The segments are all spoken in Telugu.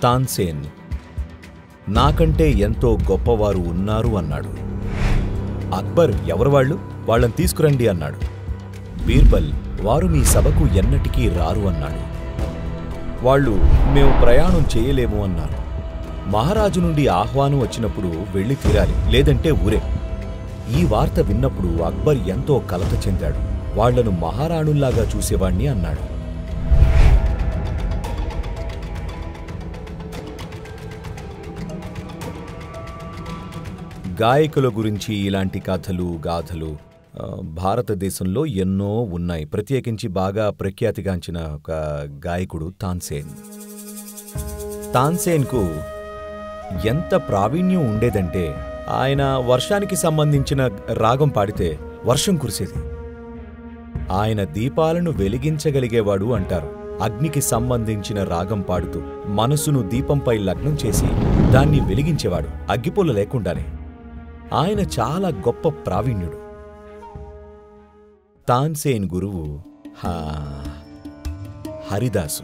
తాన్సేన్ నాకంటే ఎంతో గొప్పవారు ఉన్నారు అన్నాడు. అక్బర్ ఎవరు వాళ్ళు, వాళ్ళని తీసుకురండి అన్నాడు. బీర్బల్ వారు మీ సభకు ఎన్నటికీ రారు అన్నాడు. వాళ్ళు మేము ప్రయాణం చేయలేము అన్నారు. మహారాజు నుండి ఆహ్వానం వచ్చినప్పుడు వెళ్ళి తీరాలి, లేదంటే ఊరే. ఈ వార్త విన్నప్పుడు అక్బర్ ఎంతో కలత చెందాడు. వాళ్లను మహారాణుల్లాగా చూసేవాణ్ణి అన్నాడు. గాయకుల గురించి ఇలాంటి కథలు గాథలు భారతదేశంలో ఎన్నో ఉన్నాయి. ప్రత్యేకించి బాగా ప్రఖ్యాతిగాంచిన ఒక గాయకుడు తాన్సేన్. తాన్సేన్కు ఎంత ప్రావీణ్యం ఉండేదంటే ఆయన వర్షానికి సంబంధించిన రాగం పాడితే వర్షం కురిసేది. ఆయన దీపాలను వెలిగించగలిగేవాడు అంటారు. అగ్నికి సంబంధించిన రాగం పాడుతూ మనసును దీపంపై లగ్నం చేసి దాన్ని వెలిగించేవాడు అగ్గిపుల్ల లేకుండానే. ఆయన చాలా గొప్ప ప్రావీణ్యుడు. తాన్సేన్ గురువు హరిదాసు.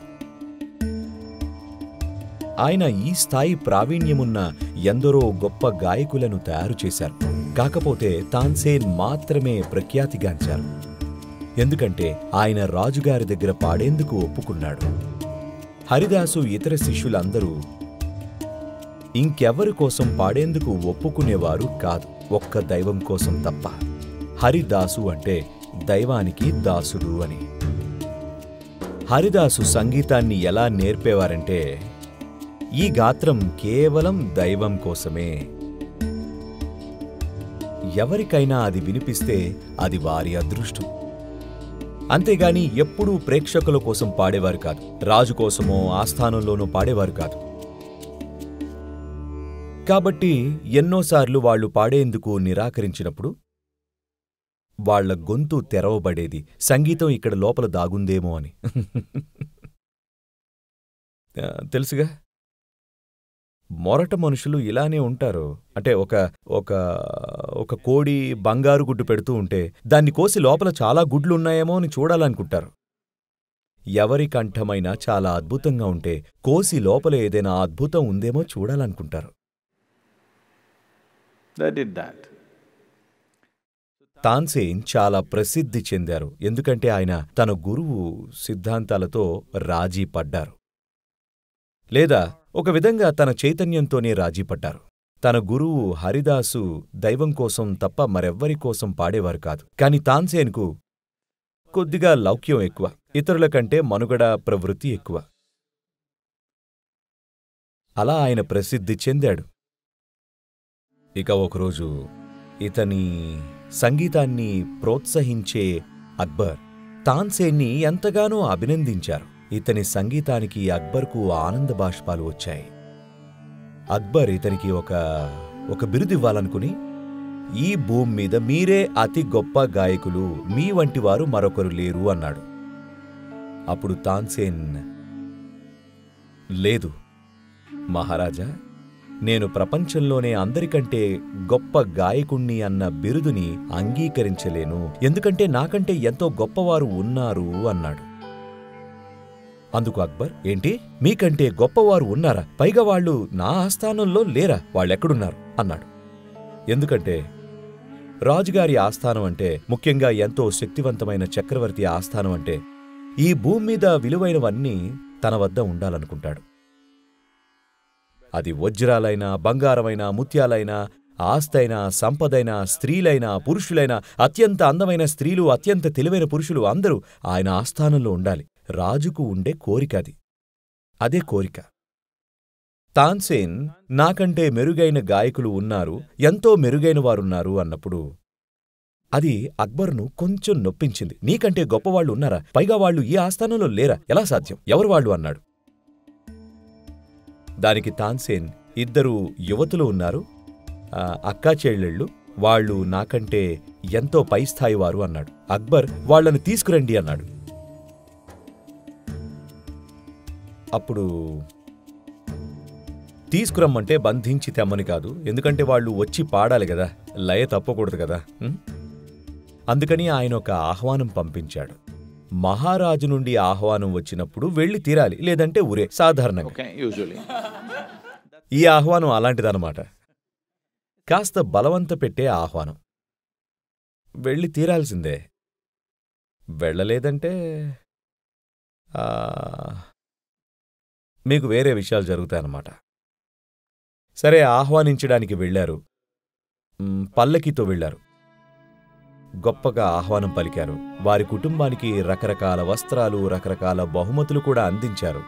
ఆయన ఈ స్థాయి ప్రావీణ్యమున్న ఎందరో గొప్ప గాయకులను తయారు చేశారు. కాకపోతే తాన్సేన్ మాత్రమే ప్రఖ్యాతిగాంచారు. ఎందుకంటే ఆయన రాజుగారి దగ్గర పాడేందుకు ఒప్పుకున్నాడు. హరిదాసు ఇతర శిష్యులందరూ ఇంకెవరి కోసం పాడేందుకు ఒప్పుకునేవారు కాదు, ఒక్క దైవం కోసం తప్ప. హరిదాసు అంటే దైవానికి దాసుడు అని. హరిదాసు సంగీతాన్ని ఎలా నేర్పేవారంటే, ఈ గాత్రం కేవలం దైవం కోసమే. ఎవరికైనా అది వినిపిస్తే అది వారి అదృష్టం. అంతేగాని ఎప్పుడూ ప్రేక్షకుల కోసం పాడేవారు కాదు, రాజు కోసమో ఆస్థానంలోనో పాడేవారు కాదు. కాబట్టి ఎన్నోసార్లు వాళ్లు పాడేందుకు నిరాకరించినప్పుడు వాళ్ల గొంతు తెరవబడేది, సంగీతం ఇక్కడ లోపల దాగుందేమో అని. తెలుసుగా, మొరట మనుషులు ఇలానే ఉంటారు. అంటే ఒక కోడి బంగారు గుడ్డు పెడుతూ ఉంటే దాన్ని కోసి లోపల చాలా గుడ్లున్నాయేమో అని చూడాలనుకుంటారు. ఎవరి కంఠమైనా చాలా అద్భుతంగా ఉంటే కోసి లోపల ఏదైనా అద్భుతం ఉందేమో చూడాలనుకుంటారు. తాన్సేన్ చాలా ప్రసిద్ధి చెందారు. ఎందుకంటే ఆయన తన గురువు సిద్ధాంతాలతో రాజీ పడ్డారు, లేదా ఒక విధంగా తన చైతన్యంతోనే రాజీ పడ్డారు. తన గురువు హరిదాసు దైవం కోసం తప్ప మరెవ్వరి కోసం పాడేవారు కాదు. కాని తాన్సేన్కు కొద్దిగా లౌక్యం ఎక్కువ, ఇతరుల కంటే మనుగడ ప్రవృత్తి ఎక్కువ. అలా ఆయన ప్రసిద్ధి చెందాడు. ఇక ఒకరోజు ఇతని సంగీతాన్ని ప్రోత్సహించే అక్బర్ తాన్సేన్ని ఎంతగానో అభినందించారు. ఇతని సంగీతానికి అక్బర్కు ఆనంద బాష్పాలు వచ్చాయి. అక్బర్ ఇతనికి ఒక బిరుదివ్వాలనుకుని, ఈ భూమి మీద మీరే అతి గొప్ప గాయకులు, మీ వంటివారు మరొకరు లేరు అన్నాడు. అప్పుడు తాన్సేన్, లేదు మహారాజా, నేను ప్రపంచంలోనే అందరికంటే గొప్ప గాయకుణ్ణి అన్న బిరుదుని అంగీకరించలేను, ఎందుకంటే నాకంటే ఎంతో గొప్పవారు ఉన్నారు అన్నాడు. అందుకు అక్బర్, ఏంటి, మీకంటే గొప్పవారు ఉన్నారా? పైగా వాళ్ళు నా ఆస్థానంలో లేరా? వాళ్ళెక్కడున్నారు అన్నాడు. ఎందుకంటే రాజుగారి ఆస్థానం అంటే, ముఖ్యంగా ఎంతో శక్తివంతమైన చక్రవర్తి ఆస్థానం అంటే, ఈ భూమి మీద విలువైనవన్నీ తన వద్ద ఉండాలనుకుంటాడు. అది వజ్రాలైనా, బంగారమైనా, ముత్యాలైనా, ఆస్తైనా, సంపదైనా, స్త్రీలైనా, పురుషులైనా, అత్యంత అందమైన స్త్రీలు, అత్యంత తెలివైన పురుషులు అందరూ ఆయన ఆస్థానంలో ఉండాలి. రాజుకు ఉండే కోరికది. అదే కోరిక. తాన్సేన్ నాకంటే మెరుగైన గాయకులు ఉన్నారు, ఎంతో మెరుగైన వారున్నారు అన్నప్పుడు అది అక్బర్ను కొంచెం నొప్పించింది. నీకంటే గొప్పవాళ్లు ఉన్నారా? పైగా వాళ్ళు ఈ ఆస్థానంలో లేరా? ఎలా సాధ్యం? ఎవరు వాళ్ళు అన్నాడు. దానికి తాన్సేన్, ఇద్దరు యువతులు ఉన్నారు, అక్కా చెల్లెళ్ళు, వాళ్ళు నాకంటే ఎంతో పై స్థాయి వారు అన్నాడు. అక్బర్, వాళ్లను తీసుకురండి అన్నాడు. అప్పుడు తీసుకురమ్మంటే బంధించి తెమ్మని కాదు, ఎందుకంటే వాళ్ళు వచ్చి పాడాలి కదా, లయ తప్పకూడదు కదా. అందుకని ఆయన ఒక ఆహ్వానం పంపించాడు. మహారాజు నుండి ఆహ్వానం వచ్చినప్పుడు వెళ్ళి తీరాలి, లేదంటే ఊరే సాధారణంగా. ఈ ఆహ్వానం అలాంటిదన్నమాట. కాస్త బలవంత పెట్టే ఆహ్వానం. వెళ్ళి తీరాల్సిందే. వెళ్ళలేదంటే మీకు వేరే విషయాలు జరుగుతాయన్నమాట. సరే, ఆహ్వానించడానికి వెళ్ళారు. పల్లకీతో వెళ్ళారు. గొప్పగా ఆహ్వానం పలికారు. వారి కుటుంబానికి రకరకాల వస్త్రాలు, రకరకాల బహుమతులు కూడా అందించారు.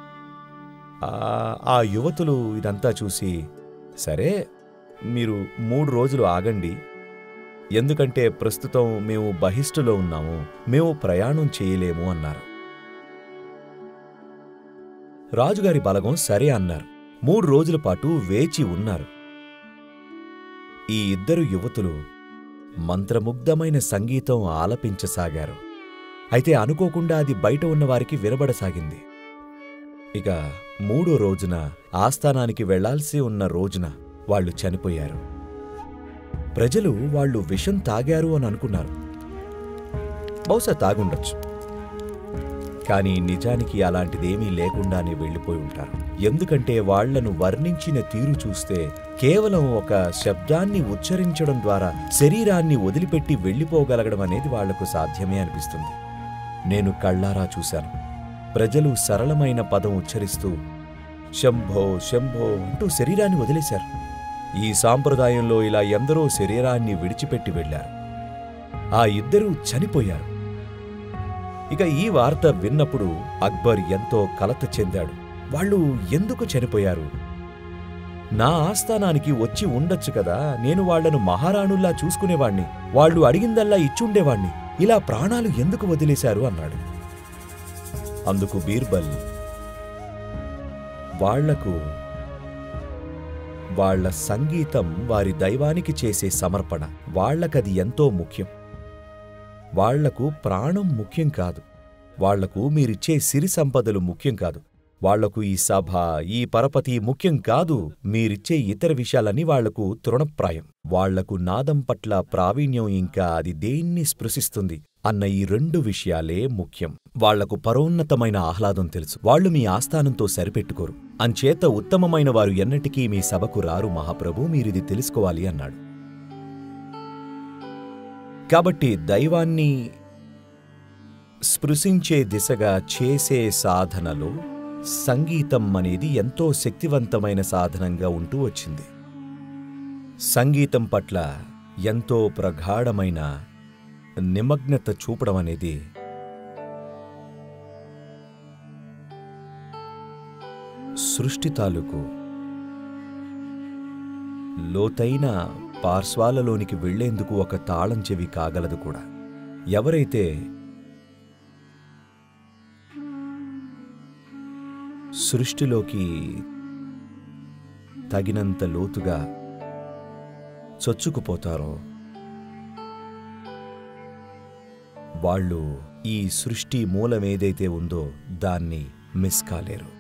ఆ యువతులు ఇదంతా చూసి, సరే మీరు 3 రోజులు ఆగండి, ఎందుకంటే ప్రస్తుతం మేము బహిష్టులో ఉన్నాము, మేము ప్రయాణం చేయలేము అన్నారు. రాజుగారి బలగం సరే అన్నారు. 3 రోజుల పాటు వేచి ఉన్నారు. ఈ 2 యువతులు మంత్రముగ్ధమైన సంగీతం ఆలపించసాగారు. అయితే అనుకోకుండా అది బయట ఉన్నవారికి వినబడసాగింది. ఇక 3వ రోజున, ఆస్థానానికి వెళ్లాల్సి ఉన్న రోజున వాళ్ళు చనిపోయారు. ప్రజలు వాళ్ళు విషం తాగారు అని అనుకున్నారు. బహుశా తాగుండొచ్చు, కానీ నిజానికి అలాంటిదేమీ లేకుండానే వెళ్ళిపోయి ఉంటారు. ఎందుకంటే వాళ్లను వర్ణించిన తీరు చూస్తే కేవలం ఒక శబ్దాన్ని ఉచ్చరించడం ద్వారా శరీరాన్ని వదిలిపెట్టి వెళ్ళిపోగలగడం అనేది వాళ్లకు సాధ్యమే అనిపిస్తుంది. నేను కళ్ళారా చూశాను. ప్రజలు సరళమైన పదం ఉచ్చరిస్తూ శంభో శంభో అంటూ శరీరాన్ని వదిలేశారు. ఈ సాంప్రదాయంలో ఇలా ఎందరో శరీరాన్ని విడిచిపెట్టి వెళ్లారు. ఆ 2 చనిపోయారు. ఇక ఈ వార్త విన్నప్పుడు అక్బర్ ఎంతో కలత చెందాడు. వాళ్ళు ఎందుకు చనిపోయారు? నా ఆస్థానానికి వచ్చి ఉండొచ్చు కదా, నేను వాళ్లను మహారాణుల్లా చూసుకునేవాణ్ణి, వాళ్ళు అడిగిందల్లా ఇచ్చుండేవాణ్ణి, ఇలా ప్రాణాలు ఎందుకు వదిలేశారు అన్నాడు. అందుకు బీర్బల్, వాళ్లకు వాళ్ల సంగీతం వారి దైవానికి చేసే సమర్పణ, వాళ్లకది ఎంతో ముఖ్యం. వాళ్లకు ప్రాణం ముఖ్యం కాదు, వాళ్లకు మీరిచ్చే సిరి సంపదలు ముఖ్యం కాదు, వాళ్లకు ఈ సభ, ఈ పరపతి ముఖ్యం కాదు, మీరిచ్చే ఇతర విషయాలన్నీ వాళ్లకు తృణప్రాయం. వాళ్లకు నాదం పట్ల ప్రావీణ్యం, ఇంకా అది దేన్ని స్పృశిస్తుంది అన్న ఈ 2 విషయాలే ముఖ్యం. వాళ్లకు పరోన్నతమైన ఆహ్లాదం తెలుసు. వాళ్లు మీ ఆస్థానంతో సరిపెట్టుకోరు. అంచేత ఉత్తమమైన వారు ఎన్నటికీ మీ సభకు రారు మహాప్రభు, మీరిది తెలుసుకోవాలి అన్నాడు. కాబట్టి దైవాన్ని స్పృశించే దిశగా చేసే సాధనలో సంగీతం అనేది ఎంతో శక్తివంతమైన సాధనంగా ఉంటూ వచ్చింది. సంగీతం పట్ల ఎంతో ప్రగాఢమైన నిమగ్నత చూపడం అనేది సృష్టి తాలూకు లోతైన పార్శ్వాలలోనికి వెళ్లేందుకు ఒక తాళం చెవి కాగలదు కూడా. ఎవరైతే సృష్టిలోకి తగినంత లోతుగా చొచ్చుకుపోతారో వాళ్ళు ఈ సృష్టి మూలమేదైతే ఉందో దాన్ని మిస్ కాలేరు.